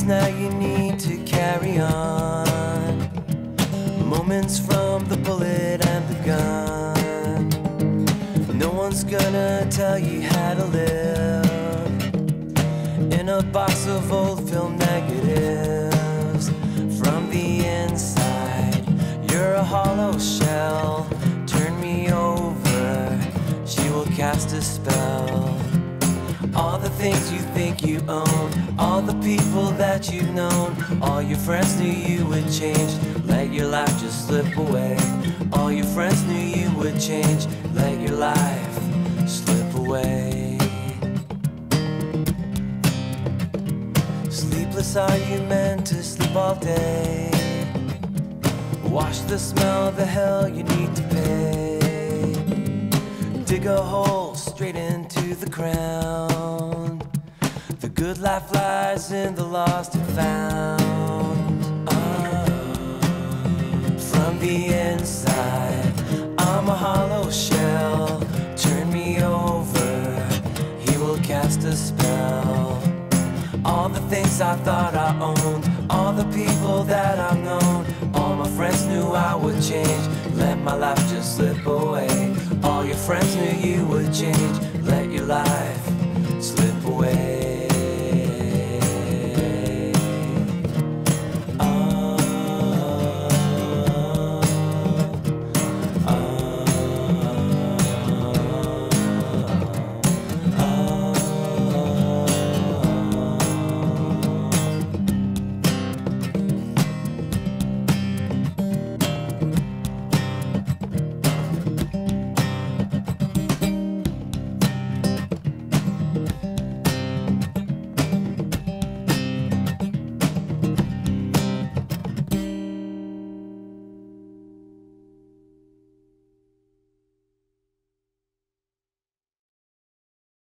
now you need to carry on. Moments from the bullet and the gun. No one's gonna tell you how to live in a box of old film negatives. From the inside, you're a hollow shell. Turn me over, she will cast a spell. All the things you think you own, all the people that you've known, all your friends knew you would change. Let your life just slip away. All your friends knew you would change. Let your life slip away. Sleepless, are you meant to sleep all day? Wash the smell of the hell you need to pay. Dig a hole straight into the ground. The good life lies in the lost and found. From the inside, I'm a hollow shell. Turn me over, he will cast a spell. All the things I thought I owned, all the people that I've known, all my friends knew I would change. Let my life just slip away. All your friends knew you would change. Let your life slip away.